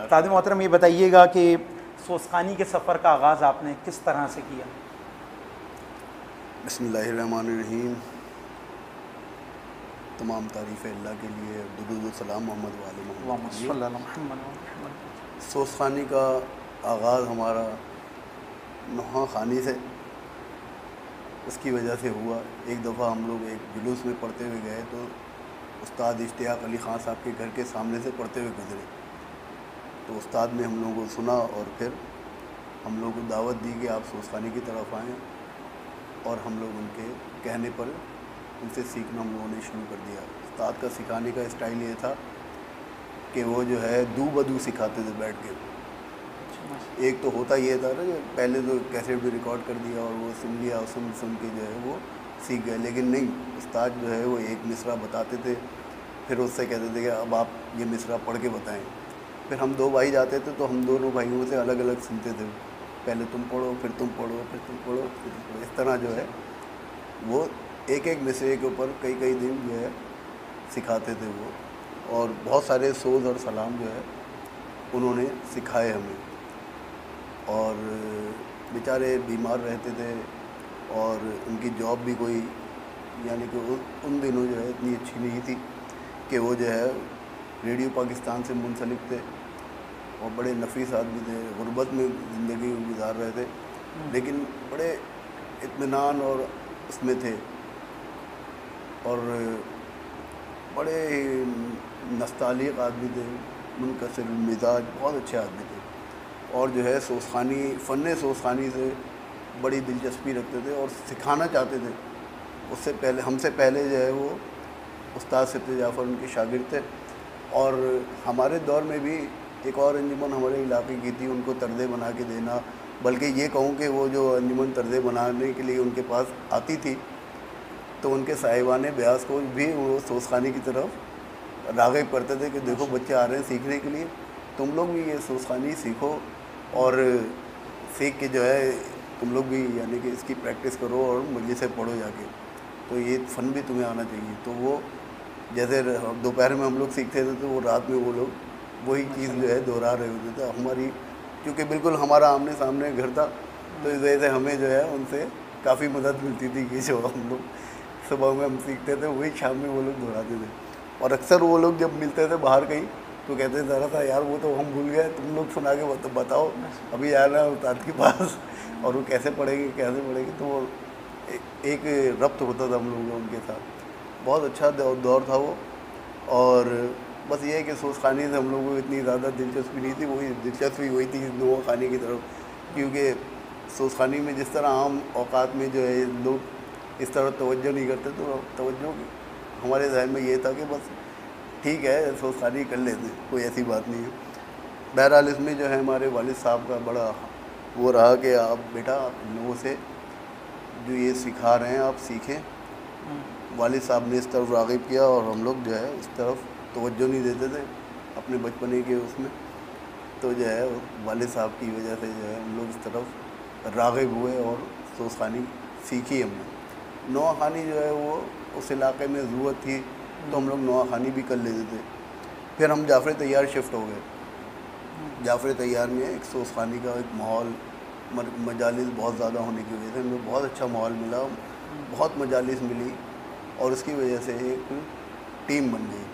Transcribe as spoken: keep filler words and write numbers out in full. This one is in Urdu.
استاد محترم یہ بتائیے گا کہ سوزخانی کے سفر کا آغاز آپ نے کس طرح سے کیا؟ بسم اللہ الرحمن الرحیم. تمام تعریف اللہ کے لیے، درود و سلام محمد والے محمد صلی اللہ محمد. سوزخانی کا آغاز ہمارا نوحہ خانی سے اس کی وجہ سے ہوا. ایک دفعہ ہم لوگ ایک جلوس میں پڑھتے ہوئے گئے تو استاد اشتیاق علی خان صاحب کے گھر کے سامنے سے پڑھتے ہوئے گزرے، تو استاد نے ہم لوگوں کو سنا اور پھر ہم لوگوں کو دعوت دی کہ آپ سوزخانی کی طرف آئیں، اور ہم لوگ ان کے کہنے پر ان سے سیکھنا ہم لوگوں نے شروع کر دیا. استاد کا سکھانے کا اسٹائل یہ تھا کہ وہ جو ہے دو بدو سکھاتے تھے بیٹھ کے. ایک تو ہوتا یہ تھا نا کہ پہلے تو کیسٹ بھی ریکارڈ کر دیا اور وہ سن لیا اور سن سن کے جو ہے وہ سیکھ گئے، لیکن نہیں، استاد جو ہے وہ ایک مصرع بتاتے تھے، پھر اس سے کہتے تھے کہ اب آپ یہ مصرع پڑھ کے بتائیں. پھر ہم دو بھائی جاتے تھے تو ہم دونوں بھائیوں سے الگ الگ سنتے تھے، پہلے تم پڑھو پھر تم پڑھو پھر تم پڑھو پھر تم پڑھو. اس طرح جو ہے وہ ایک ایک مصرعے کے اوپر کئی کئی دن جو ہے سکھاتے تھے وہ، اور بہت سارے سوز اور سلام جو ہے انہوں نے سکھائے ہمیں. اور بیچارے بیمار رہتے تھے اور ان کی جاب بھی کوئی یعنی کہ ان دنوں جو ہے اتنی اچھی نہیں تھی کہ وہ جو ہے ریڈیو پاکستان سے منسلک تھے اور بڑے نفیس آدمی تھے، غربت میں زندگی گزار رہے تھے، لیکن بڑے اطمینان اور اس میں تھے اور بڑے نستعلیق آدمی تھے، منکسر المزاج، بہت اچھے آدمی تھے. اور جو ہے سوزخانی فن سوزخانی سے بڑی دلچسپی رکھتے تھے اور سکھانا چاہتے تھے. اس سے پہلے ہم سے پہلے جو ہے وہ استاد سبت جعفر ان کے شاگرد تھے، اور ہمارے دور میں بھی ایک اور انجمن ہمارے علاقے کی تھی، ان کو طرزیں بنا کے دینا، بلکہ یہ کہوں کہ وہ جو انجمن طرزیں بنانے کے لیے ان کے پاس آتی تھی تو ان کے صاحبان بیاس کو بھی وہ سوزخانی کی طرف راغب کرتے تھے کہ دیکھو بچے آ رہے ہیں سیکھنے کے لیے، تم لوگ بھی یہ سوزخانی سیکھو اور سیکھ کے جو ہے تم لوگ بھی یعنی کہ اس کی پریکٹس کرو اور مجلس سے پڑھو جا کے، تو یہ فن بھی تمہیں آنا چاہیے. تو وہ جیسے دوپہر میں ہم لوگ سیکھتے تھے تو وہ رات میں وہ لوگ وہی چیز جو ہے دہرا رہے ہوتے تھے. ہماری کیونکہ بالکل ہمارا آمنے سامنے گھر تھا تو اس وجہ سے ہمیں جو ہے ان سے کافی مدد ملتی تھی کہ جو ہم لوگ صبح میں ہم سیکھتے تھے وہی شام میں وہ لوگ دہراتے تھے. اور اکثر وہ لوگ جب ملتے تھے باہر کہیں تو کہتے ہیں ذرا سا یار وہ تو ہم بھول گئے، تم لوگ سنا کے بتاؤ، ابھی آ رہا ہے استاد کے پاس اور وہ کیسے پڑھیں گے کیسے پڑھیں گے. تو وہ ایک ربط ہوتا تھا ہم لوگوں کا ان کے ساتھ. بہت اچھا دور تھا وہ. اور بس یہ ہے کہ سوزخانی سے ہم لوگوں کو اتنی زیادہ دلچسپی نہیں تھی، وہی دلچسپی وہی تھی نوحہ خانی کی طرف، کیونکہ سوزخانی میں جس طرح عام اوقات میں جو ہے لوگ اس طرح توجہ نہیں کرتے، تو توجہ ہمارے ذہن میں یہ تھا کہ بس ٹھیک ہے سوزخانی کر لیتے، کوئی ایسی بات نہیں ہے. بہرحال اس میں جو ہے ہمارے والد صاحب کا بڑا وہ رہا کہ آپ بیٹا آپ لوگوں سے جو یہ سکھا رہے ہیں آپ سیکھیں. والد صاحب نے اس طرف راغب کیا اور ہم لوگ جو ہے اس طرف توجہ نہیں دیتے تھے اپنے بچپنے کے اس میں، تو جو ہے والد صاحب کی وجہ سے جو ہے ہم لوگ اس طرف راغب ہوئے اور سوزخانی سیکھی ہم نے. نوحہ خانی جو ہے وہ اس علاقے میں ضرورت تھی تو ہم لوگ نوحہ خانی بھی کر لیتے تھے. پھر ہم جعفر طیار شفٹ ہو گئے. جعفر طیار میں ایک سوزخانی کا ایک ماحول، مجالس بہت زیادہ ہونے کی وجہ سے ہمیں بہت اچھا ماحول ملا، بہت مجالس ملی اور اس کی وجہ سے ایک ٹیم بن گئی.